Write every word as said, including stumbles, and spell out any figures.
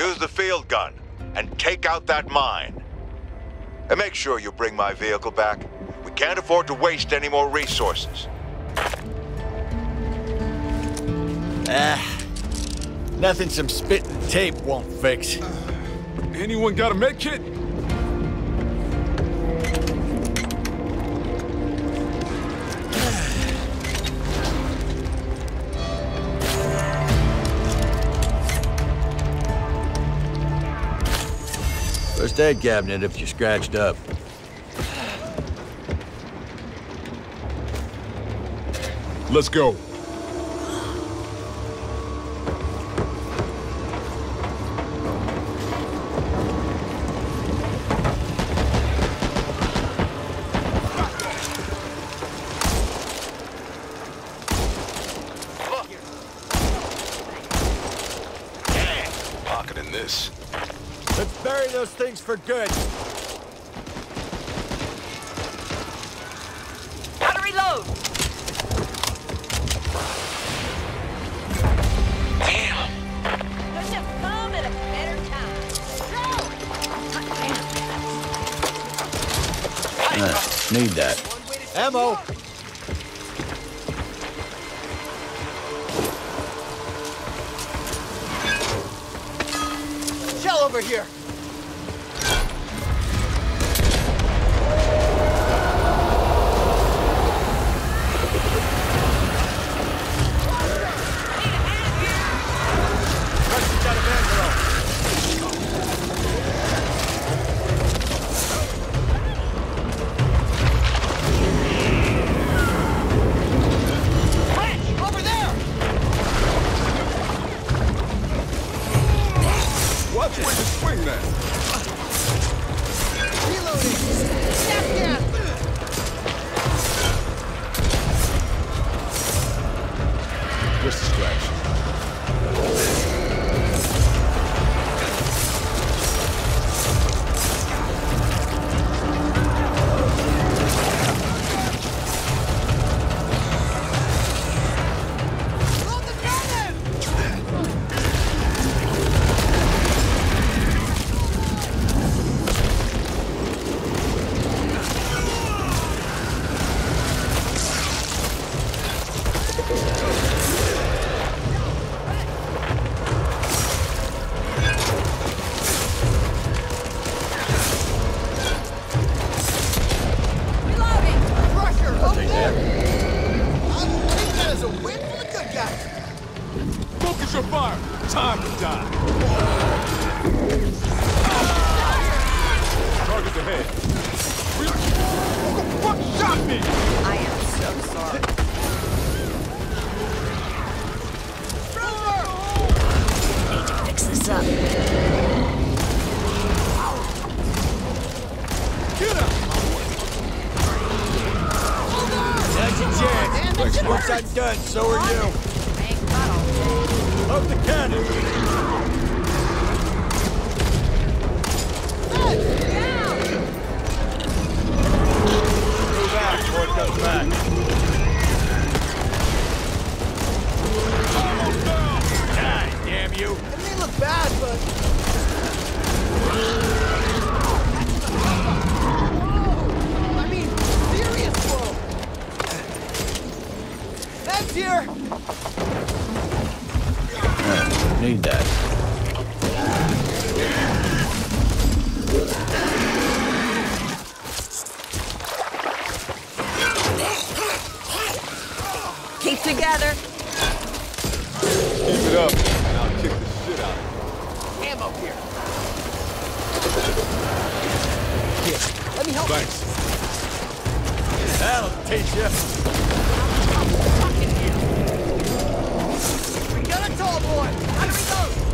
Use the field gun and take out that mine. And make sure you bring my vehicle back. We can't afford to waste any more resources. Ah, nothing some spit and tape won't fix. Anyone got a med kit? First aid cabinet if you're scratched up. Let's go. Pocketing this. Let's bury those things for good. Gotta reload! Damn. Couldn't have come at a better time. Go! Uh, need that. Ammo! Shell over here! Watch where you swing that. Reloading! Snap gas! Just distraction. Load the cannon! Reloading! Crusher, over take there! that. I'm taking that as a win for the good guys! Focus your fire. Time to die. Target ahead. What the fuck shot me? I am so sorry. Need to fix this up. Get out. That's a chance. Once I'm done, so are you. Ain't got all day. Load the cannon. Down! Move out before it comes back. Almost down. Die, damn you. It may look bad, but... Whoa! I mean, serious whoa! That's here! Uh, need that. Keep together. Keep it up, and I'll kick the shit out of you. Ammo here! Here, let me help you. Thanks. That'll teach you. We got a tall boy! How do we go?